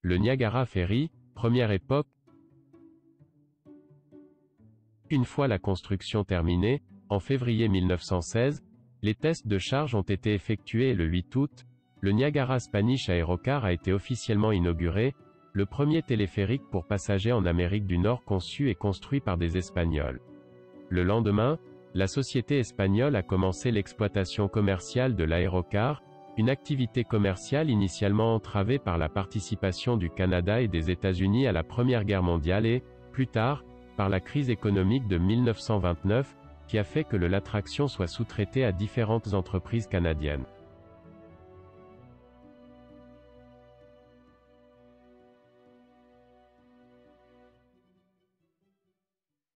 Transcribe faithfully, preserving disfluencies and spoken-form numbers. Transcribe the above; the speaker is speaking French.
Le Niagara Ferry, première époque. Une fois la construction terminée, en février mille neuf cent seize, les tests de charge ont été effectués et le huit août, le Niagara Spanish Aerocar a été officiellement inauguré, le premier téléphérique pour passagers en Amérique du Nord conçu et construit par des Espagnols. Le lendemain, la société espagnole a commencé l'exploitation commerciale de l'aérocar, une activité commerciale initialement entravée par la participation du Canada et des États-Unis à la Première Guerre mondiale et, plus tard, par la crise économique de mille neuf cent vingt-neuf, qui a fait que le l'attraction soit sous-traitée à différentes entreprises canadiennes.